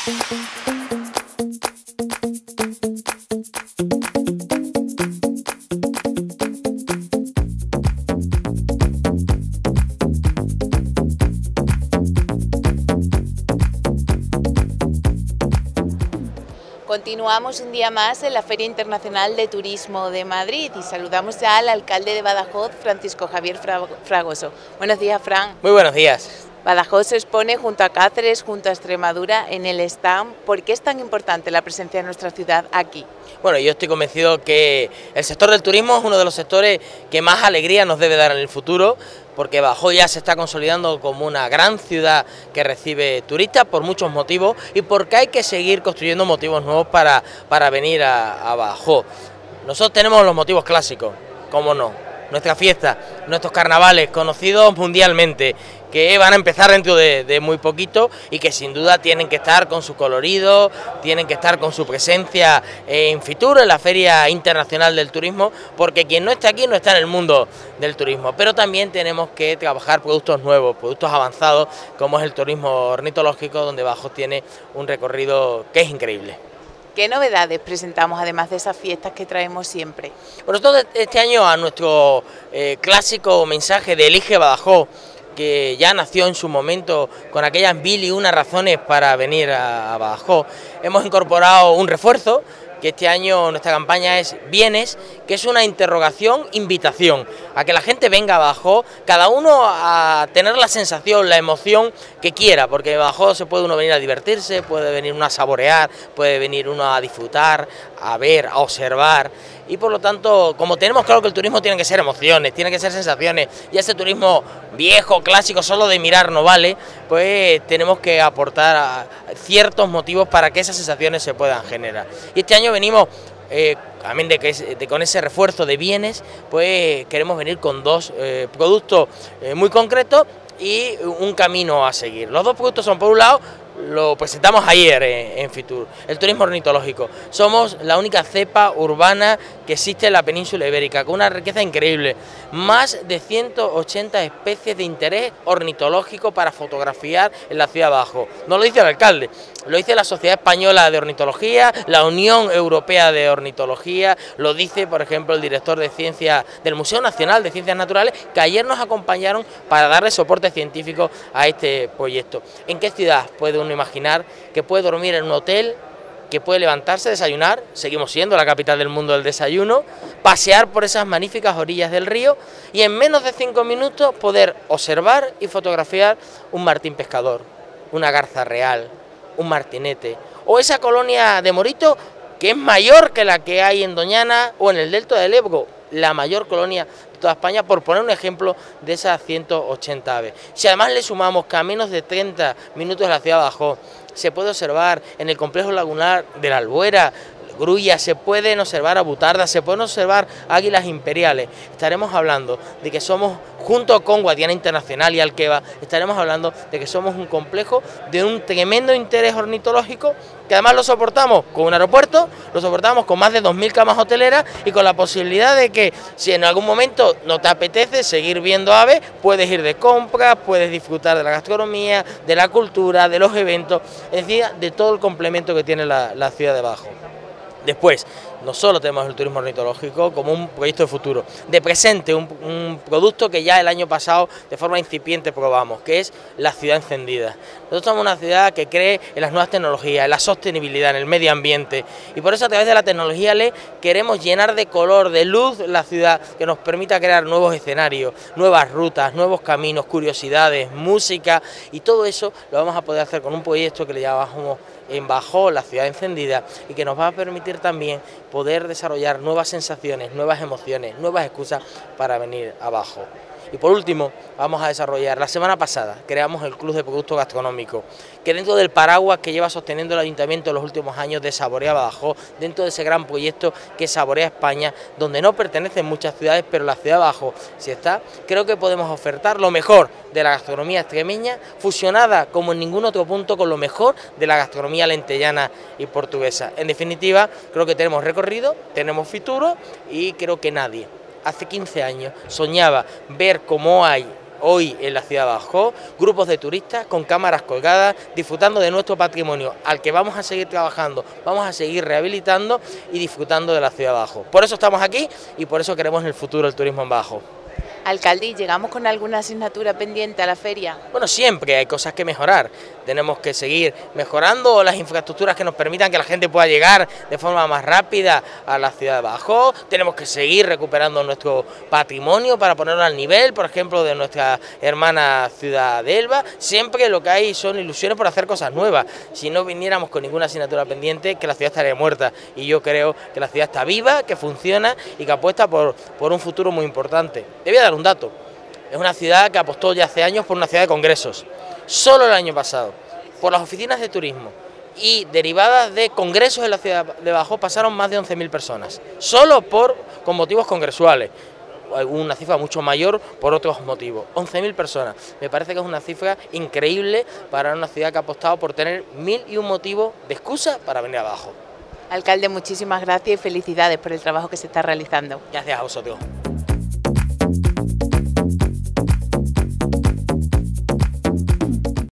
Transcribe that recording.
Continuamos un día más en la Feria Internacional de Turismo de Madrid y saludamos ya al alcalde de Badajoz, Francisco Javier Fragoso. Buenos días, Fran. Muy buenos días. Badajoz se expone junto a Cáceres, junto a Extremadura en el stand. ¿Por qué es tan importante la presencia de nuestra ciudad aquí? Bueno, yo estoy convencido que el sector del turismo es uno de los sectores que más alegría nos debe dar en el futuro, porque Badajoz ya se está consolidando como una gran ciudad que recibe turistas por muchos motivos y porque hay que seguir construyendo motivos nuevos para venir a Badajoz. Nosotros tenemos los motivos clásicos, cómo no, nuestra fiesta, nuestros carnavales conocidos mundialmente, que van a empezar dentro de muy poquito y que sin duda tienen que estar con su colorido, tienen que estar con su presencia en Fitur, en la Feria Internacional del Turismo, porque quien no está aquí no está en el mundo del turismo. Pero también tenemos que trabajar productos nuevos, productos avanzados, como es el turismo ornitológico, donde Badajoz tiene un recorrido que es increíble. ¿Qué novedades presentamos además de esas fiestas que traemos siempre? Bueno, nosotros este año a nuestro clásico mensaje de Elige Badajoz, que ya nació en su momento con aquellas 1001 razones para venir a Badajoz, hemos incorporado un refuerzo, que este año nuestra campaña es Vienes, que es una interrogación, invitación, a que la gente venga a Badajoz, cada uno a tener la sensación, la emoción que quiera, porque en Badajoz se puede uno venir a divertirse, puede venir uno a saborear, puede venir uno a disfrutar, a ver, a observar, y por lo tanto, como tenemos claro que el turismo tiene que ser emociones, tiene que ser sensaciones, y ese turismo viejo, clásico, solo de mirar no vale, pues tenemos que aportar ciertos motivos para que esas sensaciones se puedan generar. Y este año venimos, también con ese refuerzo de bienes, pues queremos venir con dos productos muy concretos y un camino a seguir. Los dos productos son, por un lado, lo presentamos ayer en Fitur, el turismo ornitológico. Somos la única cepa urbana que existe en la península ibérica, con una riqueza increíble. Más de 180 especies de interés ornitológico para fotografiar en la ciudad de Badajoz. No lo dice el alcalde, lo dice la Sociedad Española de Ornitología, la Unión Europea de Ornitología, lo dice, por ejemplo, el director de Ciencias del Museo Nacional de Ciencias Naturales, que ayer nos acompañaron para darle soporte científico a este proyecto. ¿En qué ciudad puede uno imaginar que puede dormir en un hotel, que puede levantarse, desayunar, seguimos siendo la capital del mundo del desayuno, pasear por esas magníficas orillas del río y en menos de 5 minutos poder observar y fotografiar un martín pescador, una garza real, un martinete o esa colonia de morito que es mayor que la que hay en Doñana o en el delta del Ebro, la mayor colonia de toda España, por poner un ejemplo de esas 180 aves. Si además le sumamos que a menos de 30 minutos de la ciudad de Badajoz se puede observar en el complejo lagunar de la Albuera grullas, se pueden observar abutardas, se pueden observar águilas imperiales, estaremos hablando de que somos, junto con Guadiana Internacional y Alqueva, estaremos hablando de que somos un complejo de un tremendo interés ornitológico, que además lo soportamos con un aeropuerto, lo soportamos con más de 2000 camas hoteleras y con la posibilidad de que si en algún momento no te apetece seguir viendo aves, puedes ir de compras, puedes disfrutar de la gastronomía, de la cultura, de los eventos, es decir, de todo el complemento que tiene la ciudad de Badajoz. Después, no solo tenemos el turismo ornitológico como un proyecto de futuro, de presente un producto que ya el año pasado de forma incipiente probamos, que es la ciudad encendida. Nosotros somos una ciudad que cree en las nuevas tecnologías, en la sostenibilidad, en el medio ambiente, y por eso a través de la tecnología LED queremos llenar de color, de luz la ciudad, que nos permita crear nuevos escenarios, nuevas rutas, nuevos caminos, curiosidades, música, y todo eso lo vamos a poder hacer con un proyecto que le llamamos en Badajoz, la ciudad encendida, y que nos va a permitir también poder desarrollar nuevas sensaciones, nuevas emociones, nuevas excusas para venir a Badajoz. Y por último, vamos a desarrollar, la semana pasada creamos el Club de Productos Gastronómicos, que dentro del paraguas que lleva sosteniendo el Ayuntamiento en los últimos años de Saborea Badajoz, dentro de ese gran proyecto que es Saborea España, donde no pertenecen muchas ciudades, pero la ciudad de Badajoz sí está, creo que podemos ofertar lo mejor de la gastronomía extremeña, fusionada como en ningún otro punto con lo mejor de la gastronomía lentellana y portuguesa. En definitiva, creo que tenemos recorrido, tenemos futuro y creo que nadie hace 15 años soñaba ver cómo hay hoy en la ciudad de Badajoz, grupos de turistas con cámaras colgadas, disfrutando de nuestro patrimonio, al que vamos a seguir trabajando, vamos a seguir rehabilitando y disfrutando de la ciudad de Badajoz. Por eso estamos aquí y por eso queremos en el futuro el turismo en Badajoz. Alcalde, ¿y llegamos con alguna asignatura pendiente a la feria? Bueno, siempre hay cosas que mejorar. Tenemos que seguir mejorando las infraestructuras que nos permitan que la gente pueda llegar de forma más rápida a la ciudad de Badajoz. Tenemos que seguir recuperando nuestro patrimonio para ponerlo al nivel, por ejemplo, de nuestra hermana ciudad de Elba. Siempre lo que hay son ilusiones por hacer cosas nuevas. Si no viniéramos con ninguna asignatura pendiente, que la ciudad estaría muerta. Y yo creo que la ciudad está viva, que funciona y que apuesta por un futuro muy importante. Te voy a dar un dato. Es una ciudad que apostó ya hace años por una ciudad de congresos. Solo el año pasado, por las oficinas de turismo y derivadas de congresos en la ciudad de Badajoz, pasaron más de 11.000 personas. Solo con motivos congresuales. Una cifra mucho mayor por otros motivos. 11.000 personas. Me parece que es una cifra increíble para una ciudad que ha apostado por tener 1001 motivos de excusa para venir a Badajoz. Alcalde, muchísimas gracias y felicidades por el trabajo que se está realizando. Gracias a vosotros.